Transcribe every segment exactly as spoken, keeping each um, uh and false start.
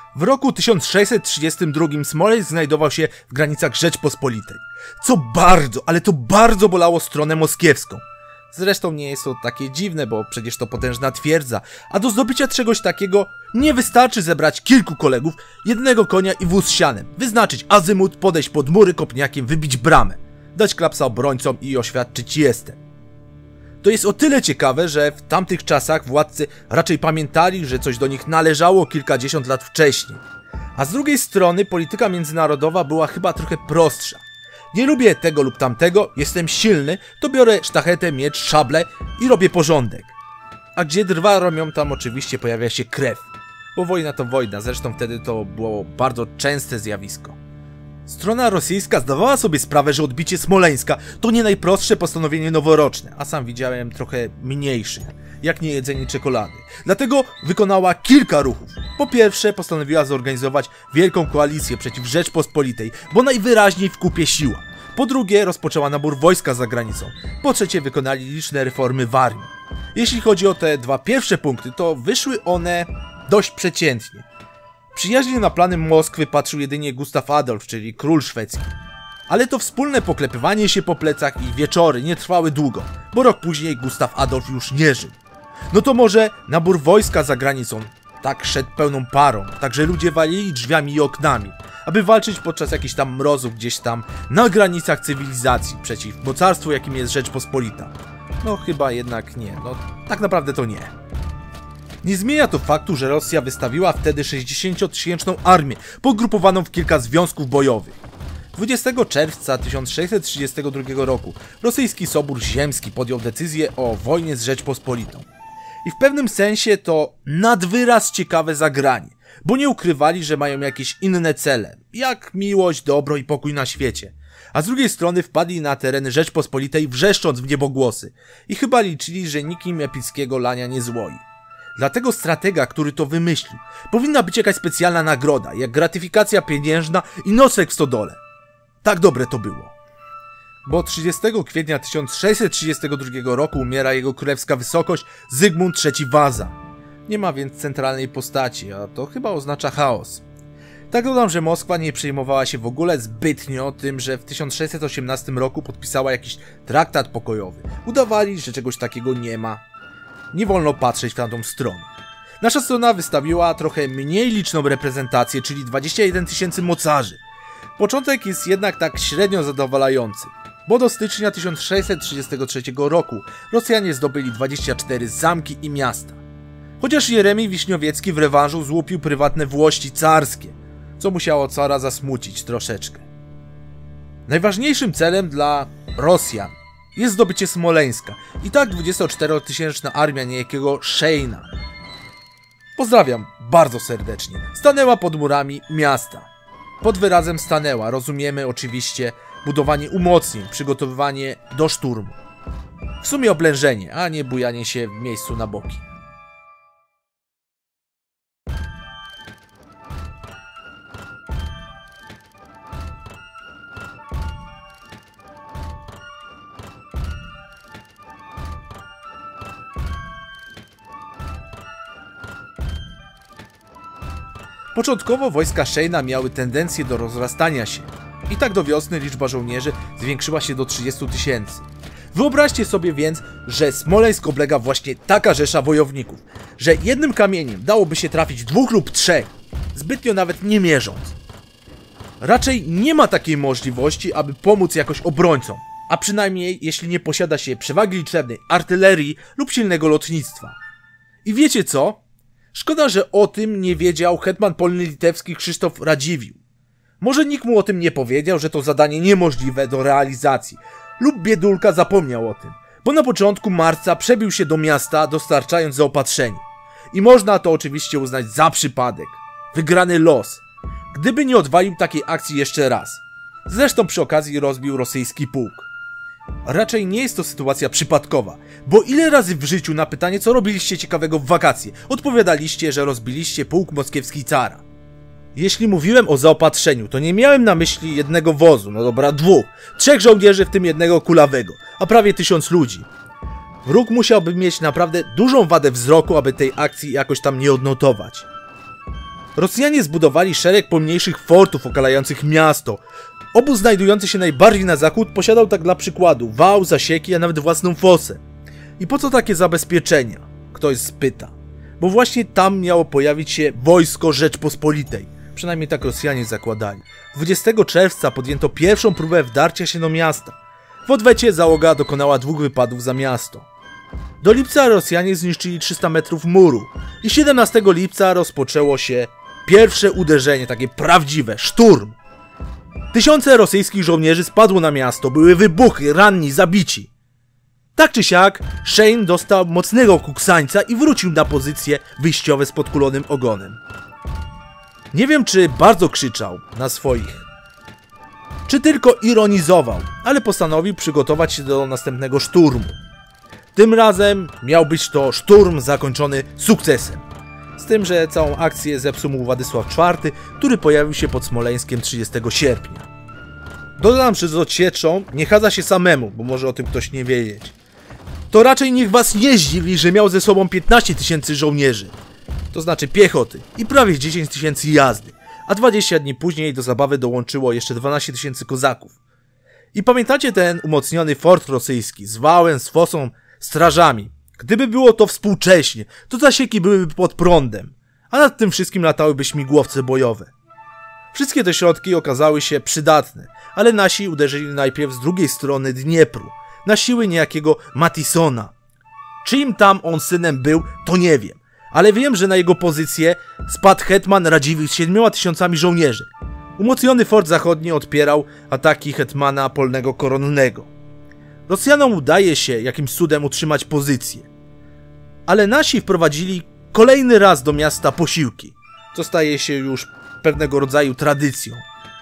W roku tysiąc sześćset trzydziestym drugim Smoleńsk znajdował się w granicach Rzeczpospolitej, co bardzo, ale to bardzo bolało stronę moskiewską. Zresztą nie jest to takie dziwne, bo przecież to potężna twierdza, a do zdobycia czegoś takiego nie wystarczy zebrać kilku kolegów, jednego konia i wóz z sianem, wyznaczyć azymut, podejść pod mury kopniakiem, wybić bramę, dać klapsa obrońcom i oświadczyć jestem. To jest o tyle ciekawe, że w tamtych czasach władcy raczej pamiętali, że coś do nich należało kilkadziesiąt lat wcześniej. A z drugiej strony polityka międzynarodowa była chyba trochę prostsza. Nie lubię tego lub tamtego, jestem silny, to biorę sztachetę, miecz, szablę i robię porządek. A gdzie drwa robią, tam oczywiście pojawia się krew. Bo wojna to wojna, zresztą wtedy to było bardzo częste zjawisko. Strona rosyjska zdawała sobie sprawę, że odbicie Smoleńska to nie najprostsze postanowienie noworoczne, a sam widziałem trochę mniejszych, jak nie jedzenie czekolady. Dlatego wykonała kilka ruchów. Po pierwsze, postanowiła zorganizować wielką koalicję przeciw Rzeczpospolitej, bo najwyraźniej w kupie siła. Po drugie, rozpoczęła nabór wojska za granicą. Po trzecie, wykonali liczne reformy w armii. Jeśli chodzi o te dwa pierwsze punkty, to wyszły one dość przeciętnie. Przyjaźnie na plany Moskwy patrzył jedynie Gustav Adolf, czyli król szwedzki. Ale to wspólne poklepywanie się po plecach i wieczory nie trwały długo, bo rok później Gustav Adolf już nie żył. No to może nabór wojska za granicą tak szedł pełną parą, także ludzie walili drzwiami i oknami, aby walczyć podczas jakichś tam mrozów gdzieś tam na granicach cywilizacji przeciw mocarstwu, jakim jest Rzeczpospolita. No chyba jednak nie, no tak naprawdę to nie. Nie zmienia to faktu, że Rosja wystawiła wtedy sześćdziesięciotysięczną armię, pogrupowaną w kilka związków bojowych. dwudziestego czerwca tysiąc sześćset trzydziestego drugiego roku rosyjski Sobór Ziemski podjął decyzję o wojnie z Rzeczpospolitą. I w pewnym sensie to nad wyraz ciekawe zagranie, bo nie ukrywali, że mają jakieś inne cele, jak miłość, dobro i pokój na świecie. A z drugiej strony wpadli na tereny Rzeczpospolitej wrzeszcząc w niebogłosy i chyba liczyli, że nikim epickiego lania nie złoi. Dlatego stratega, który to wymyślił, powinna być jakaś specjalna nagroda, jak gratyfikacja pieniężna i nocleg w stodole. Tak dobre to było. Bo trzydziestego kwietnia tysiąc sześćset trzydziestego drugiego roku umiera jego królewska wysokość Zygmunt trzeci Waza. Nie ma więc centralnej postaci, a to chyba oznacza chaos. Tak dodam, że Moskwa nie przejmowała się w ogóle zbytnio tym, że w tysiąc sześćset osiemnastym roku podpisała jakiś traktat pokojowy. Udawali, że czegoś takiego nie ma. Nie wolno patrzeć w tamtą stronę. Nasza strona wystawiła trochę mniej liczną reprezentację, czyli dwadzieścia jeden tysięcy mocarzy. Początek jest jednak tak średnio zadowalający, bo do stycznia tysiąc sześćset trzydziestego trzeciego roku Rosjanie zdobyli dwadzieścia cztery zamki i miasta. Chociaż Jeremij Wiśniowiecki w rewanżu złupił prywatne włości carskie, co musiało cara zasmucić troszeczkę. Najważniejszym celem dla Rosjan jest zdobycie Smoleńska i tak dwudziestoczterotysięczna armia niejakiego Szejna, pozdrawiam bardzo serdecznie, stanęła pod murami miasta. Pod wyrazem stanęła rozumiemy oczywiście budowanie umocnień, przygotowywanie do szturmu. W sumie oblężenie, a nie bujanie się w miejscu na boki. Początkowo wojska Szejna miały tendencję do rozrastania się. I tak do wiosny liczba żołnierzy zwiększyła się do trzydziestu tysięcy. Wyobraźcie sobie więc, że Smoleńsk oblega właśnie taka rzesza wojowników, że jednym kamieniem dałoby się trafić dwóch lub trzech, zbytnio nawet nie mierząc. Raczej nie ma takiej możliwości, aby pomóc jakoś obrońcom, a przynajmniej jeśli nie posiada się przewagi liczebnej, artylerii lub silnego lotnictwa. I wiecie co? Szkoda, że o tym nie wiedział hetman polny litewski Krzysztof Radziwiłł. Może nikt mu o tym nie powiedział, że to zadanie niemożliwe do realizacji, lub biedulka zapomniał o tym, bo na początku marca przebił się do miasta, dostarczając zaopatrzenie. I można to oczywiście uznać za przypadek, wygrany los, gdyby nie odwalił takiej akcji jeszcze raz. Zresztą przy okazji rozbił rosyjski pułk. Raczej nie jest to sytuacja przypadkowa, bo ile razy w życiu na pytanie, co robiliście ciekawego w wakacje, odpowiadaliście, że rozbiliście pułk moskiewski cara. Jeśli mówiłem o zaopatrzeniu, to nie miałem na myśli jednego wozu, no dobra, dwóch, trzech żołnierzy, w tym jednego kulawego, a prawie tysiąc ludzi. Wróg musiałby mieć naprawdę dużą wadę wzroku, aby tej akcji jakoś tam nie odnotować. Rosjanie zbudowali szereg pomniejszych fortów okalających miasto. Obóz znajdujący się najbardziej na zachód posiadał tak dla przykładu wał, zasieki, a nawet własną fosę. I po co takie zabezpieczenia? Ktoś spyta. Bo właśnie tam miało pojawić się wojsko Rzeczpospolitej. Przynajmniej tak Rosjanie zakładali. dwudziestego czerwca podjęto pierwszą próbę wdarcia się do miasta. W odwecie załoga dokonała dwóch wypadów za miasto. Do lipca Rosjanie zniszczyli trzysta metrów muru i siedemnastego lipca rozpoczęło się pierwsze uderzenie, takie prawdziwe, szturm. Tysiące rosyjskich żołnierzy spadło na miasto, były wybuchy, ranni, zabici. Tak czy siak, Shane dostał mocnego kuksańca i wrócił na pozycje wyjściowe z podkulonym ogonem. Nie wiem, czy bardzo krzyczał na swoich, czy tylko ironizował, ale postanowił przygotować się do następnego szturmu. Tym razem miał być to szturm zakończony sukcesem. Z tym, że całą akcję zepsuł mu Władysław czwarty, który pojawił się pod Smoleńskiem trzydziestego sierpnia. Dodam, że z odsieczą nie chadza się samemu, bo może o tym ktoś nie wiedzieć. To raczej niech was nie zdziwi, że miał ze sobą piętnaście tysięcy żołnierzy. To znaczy piechoty i prawie dziesięć tysięcy jazdy, a dwadzieścia dni później do zabawy dołączyło jeszcze dwanaście tysięcy kozaków. I pamiętacie ten umocniony fort rosyjski z wałem, z fosą, strażami? Gdyby było to współcześnie, to zasieki byłyby pod prądem, a nad tym wszystkim latałyby śmigłowce bojowe. Wszystkie te środki okazały się przydatne, ale nasi uderzyli najpierw z drugiej strony Dniepru, na siły niejakiego Matisona. Czyim tam on synem był, to nie wiem, ale wiem, że na jego pozycję spadł hetman Radziwiłł z siedmioma tysiącami żołnierzy. Umocniony fort zachodni odpierał ataki hetmana polnego koronnego. Rosjanom udaje się jakimś cudem utrzymać pozycję, ale nasi wprowadzili kolejny raz do miasta posiłki, co staje się już pewnego rodzaju tradycją.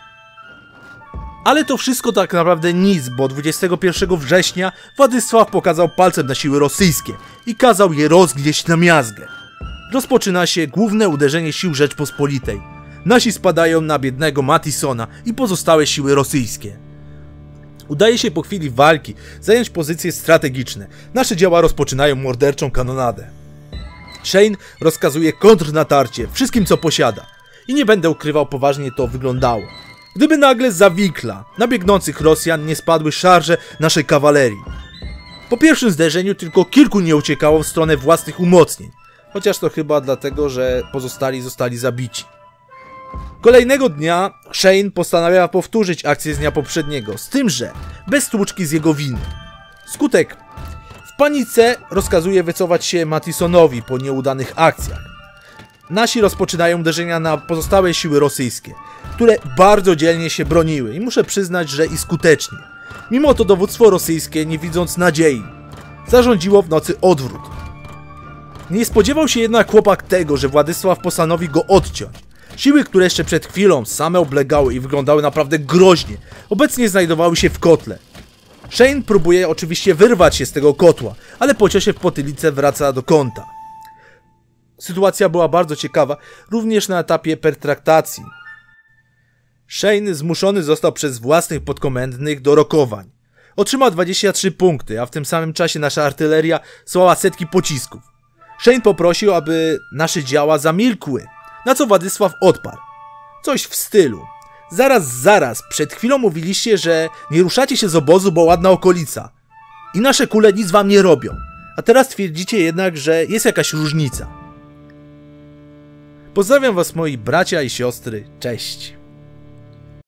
Ale to wszystko tak naprawdę nic, bo dwudziestego pierwszego września Władysław pokazał palcem na siły rosyjskie i kazał je rozgnieść na miazgę. Rozpoczyna się główne uderzenie sił Rzeczpospolitej. Nasi spadają na biednego Matisona i pozostałe siły rosyjskie. Udaje się po chwili walki zająć pozycje strategiczne. Nasze działa rozpoczynają morderczą kanonadę. Shane rozkazuje kontrnatarcie wszystkim, co posiada. I nie będę ukrywał, poważnie to wyglądało. Gdyby nagle z Wikla na biegnących Rosjan nie spadły szarże naszej kawalerii. Po pierwszym zderzeniu tylko kilku nie uciekało w stronę własnych umocnień. Chociaż to chyba dlatego, że pozostali zostali zabici. Kolejnego dnia Shane postanawia powtórzyć akcję z dnia poprzedniego, z tym, że bez stłuczki z jego winy. Skutek: w panice rozkazuje wycofać się Matisonowi po nieudanych akcjach. Nasi rozpoczynają uderzenia na pozostałe siły rosyjskie, które bardzo dzielnie się broniły i muszę przyznać, że i skutecznie. Mimo to dowództwo rosyjskie, nie widząc nadziei, zarządziło w nocy odwrót. Nie spodziewał się jednak chłopak tego, że Władysław postanowi go odciąć. Siły, które jeszcze przed chwilą same oblegały i wyglądały naprawdę groźnie, obecnie znajdowały się w kotle. Shane próbuje oczywiście wyrwać się z tego kotła, ale po ciosie w potylicę wraca do kąta. Sytuacja była bardzo ciekawa, również na etapie pertraktacji. Shane zmuszony został przez własnych podkomendnych do rokowań. Otrzymał dwadzieścia trzy punkty, a w tym samym czasie nasza artyleria słała setki pocisków. Shane poprosił, aby nasze działa zamilkły, na co Władysław odparł. Coś w stylu: zaraz, zaraz, przed chwilą mówiliście, że nie ruszacie się z obozu, bo ładna okolica. I nasze kule nic wam nie robią. A teraz twierdzicie jednak, że jest jakaś różnica. Pozdrawiam was, moi bracia i siostry. Cześć.